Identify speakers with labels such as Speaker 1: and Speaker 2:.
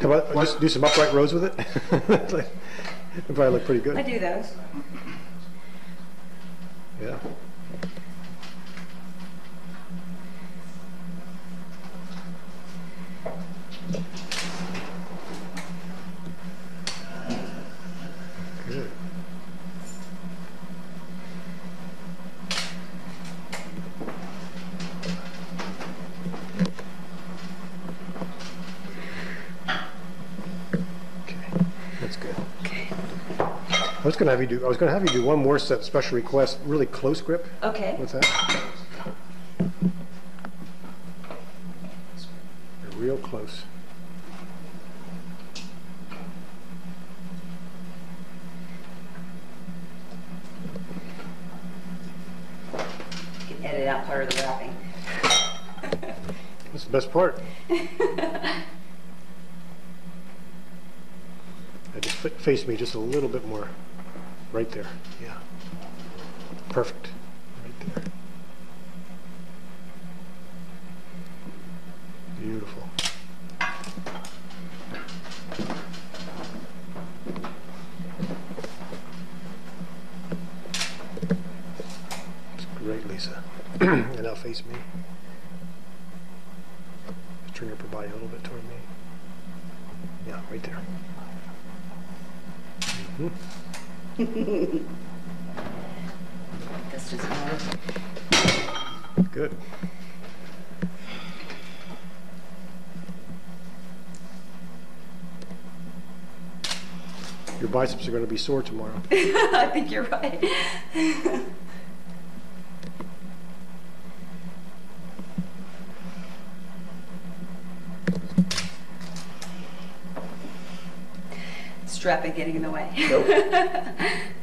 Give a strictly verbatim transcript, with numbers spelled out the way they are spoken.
Speaker 1: How about just do some upright rows with it? It'll probably look pretty good.
Speaker 2: I do those.
Speaker 1: Yeah. Good. That's good.
Speaker 2: Okay.
Speaker 1: I was gonna have you do. I was gonna have you do one more set, special request, really close grip.
Speaker 2: Okay.
Speaker 1: What's that? You're real close.
Speaker 2: You can edit out part of the wrapping.
Speaker 1: That's the best part. I just face me just a little bit more. Right there. Yeah. Perfect. Right there. Beautiful. That's great, Lisa. And now face me. Just turn your upper body a little bit toward me. Yeah, right there. Mm-hmm.
Speaker 2: That's just hard.
Speaker 1: Good. Your biceps are going to be sore tomorrow.
Speaker 2: I think you're right. Strap it getting in the way.
Speaker 1: Nope.